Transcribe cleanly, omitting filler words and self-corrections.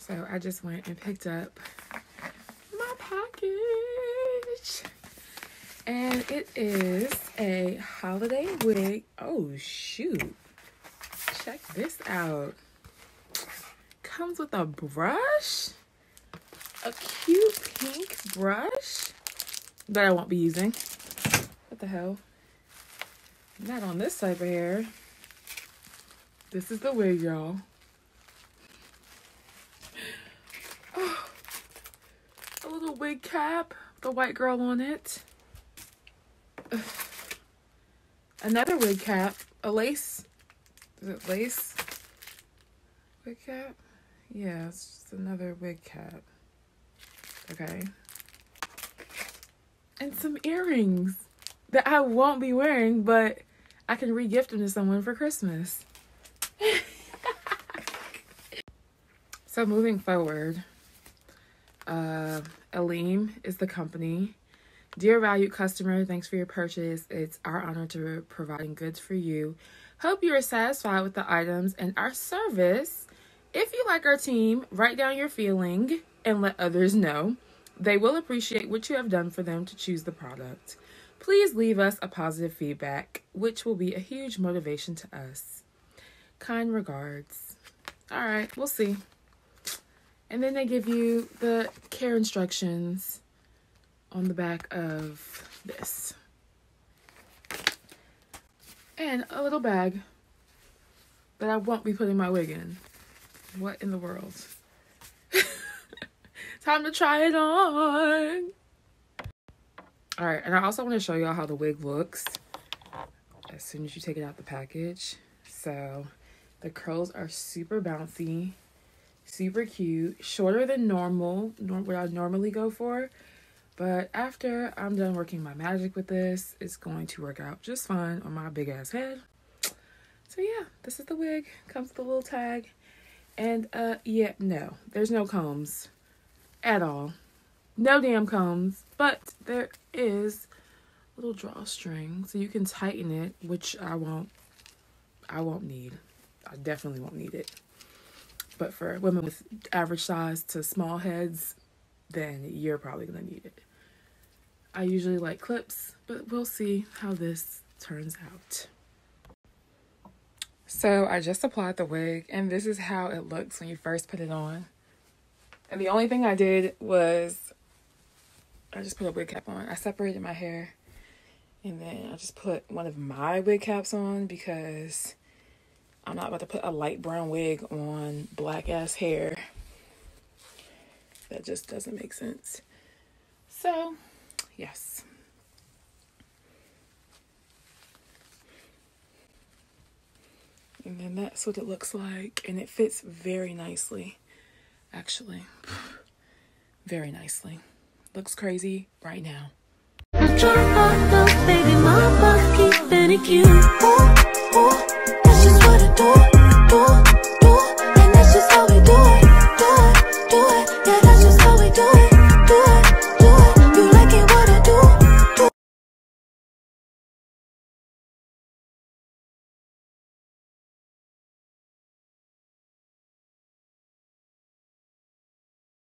So I just went and picked up my package. And it is a holiday wig. Oh, shoot. Check this out. Comes with a brush. A cute pink brush that I won't be using. What the hell? Not on this type of hair. This is the wig, y'all. Oh, a little wig cap, the white girl on it. Another wig cap, a lace. Is it lace? Wig cap? Yeah, it's just another wig cap. Okay. And some earrings that I won't be wearing, but I can re-gift them to someone for Christmas. So moving forward, Aleem is the company. Dear valued customer, thanks for your purchase. It's our honor to providing goods for you. Hope you are satisfied with the items and our service. If you like our team, write down your feeling and let others know. They will appreciate what you have done for them to choose the product. Please leave us a positive feedback, which will be a huge motivation to us. Kind regards. All right, we'll see. And then they give you the care instructions on the back of this. And a little bag that I won't be putting my wig in. What in the world? Time to try it on. All right, and I also want to show y'all how the wig looks as soon as you take it out the package. So the curls are super bouncy, super cute, shorter than normal, what I normally go for. But after I'm done working my magic with this, it's going to work out just fine on my big ass head. So yeah, this is the wig. Comes with a little tag. And yeah, no, there's no combs at all. No damn combs. But there is a little drawstring so you can tighten it, which I won't need. I definitely won't need it. But for women with average size to small heads, then you're probably gonna need it. I usually like clips, but we'll see how this turns out. So I just applied the wig, and this is how it looks when you first put it on. And the only thing I did was I just put a wig cap on. I separated my hair, and then I just put one of my wig caps on because I'm not about to put a light brown wig on black ass hair. That just doesn't make sense. So, yes. And then that's what it looks like. And it fits very nicely, actually. Very nicely. Looks crazy right now. Baby, my keep